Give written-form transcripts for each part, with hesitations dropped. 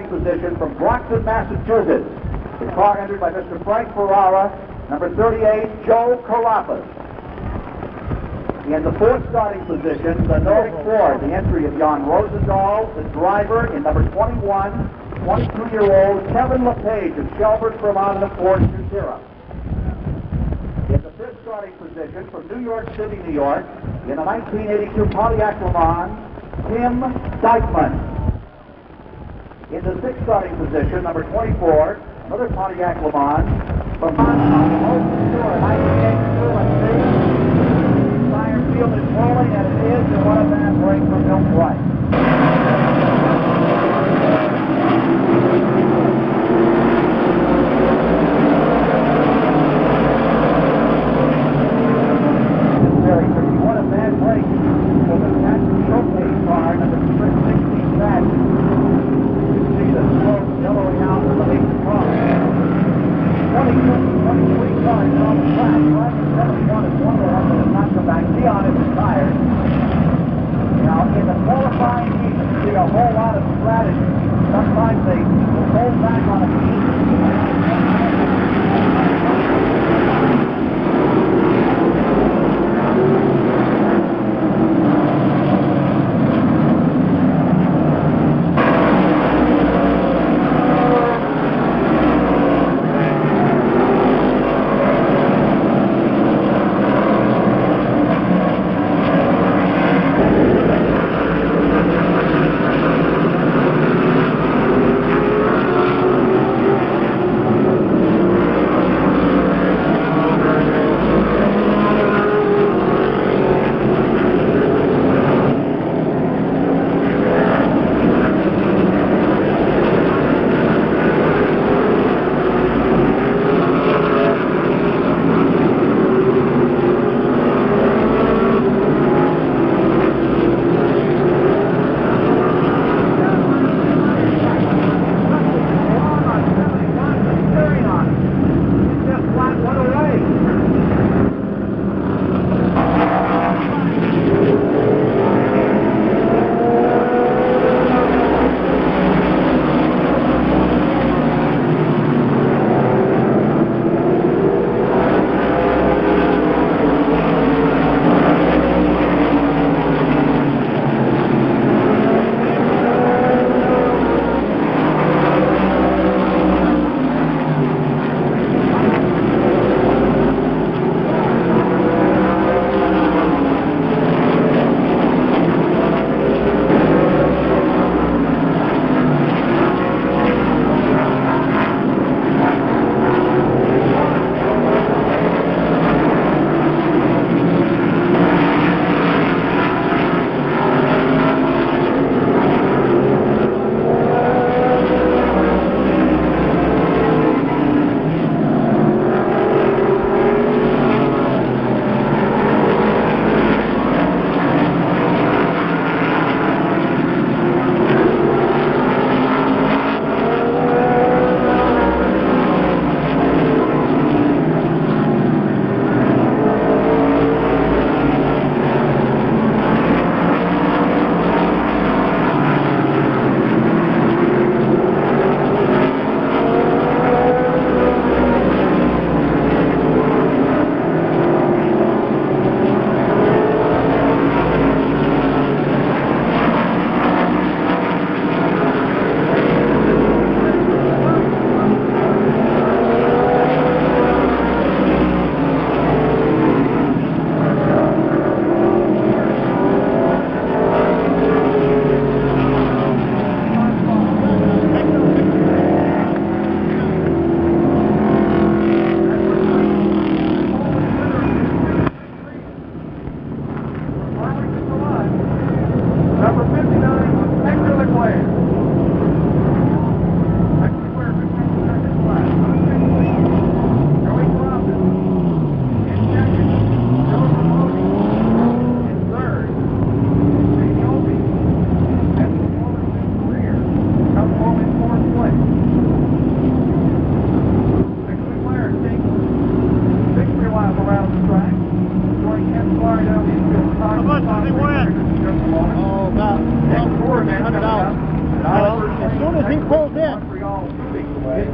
position from Brockton, Massachusetts. The car entered by Mr. Frank Ferrara, number 38, Joe Carapaz. In the fourth starting position, the Nordic Ford, the entry of Jan Rosendahl, the driver in number 21, 22-year-old Kevin LePage of Shelburne, Vermont, in the Ford Shakira. In the fifth starting position from New York City, New York, in the 1982 Pontiac Le Mans, Tim Dykeman. In the sixth starting position, number 24, another Pontiac Le Mans, from Molson Tour, 1982, let's see. Tire field is rolling, and it is, and what a bad break from Bill Price. Very tricky. What a bad break for the Patrick Showcase car, number 16 back. You can see the smoke billowing out underneath the car. 23 cars on the track. Driving 71 is one of the ones that has not come back. Dion is retired. Now, in the qualifying heat, you see a whole lot of strategy. Sometimes they will hold back on a heat.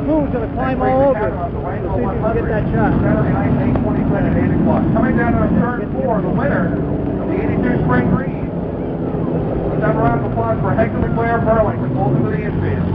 crew's going to climb all over to see if you can get that shot. Saturday night, 8:20 at 8 o'clock. Coming down to the third floor, the winner of the 82 Spring Green. Let's have a round of applause for Hector LeClaire Burlington, pulls into the infield.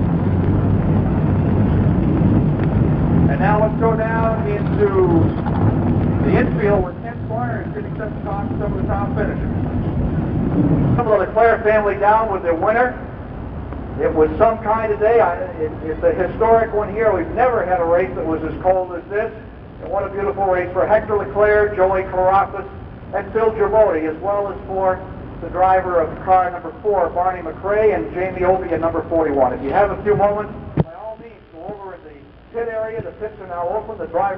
And now let's go down into the infield where Ken Squire is getting set to talk to some of the top finishers. Some of the LeClaire family down with their winner. It was some kind of day. It's a historic one here. We've never had a race that was as cold as this. And what a beautiful race for Hector LeClaire, Joey Carafas, and Phil Gervoti, as well as for the driver of car number 4, Barney McRae, and Jamie Obie at number 41. If you have a few moments, by all means, go over in the pit area. The pits are now open. The driver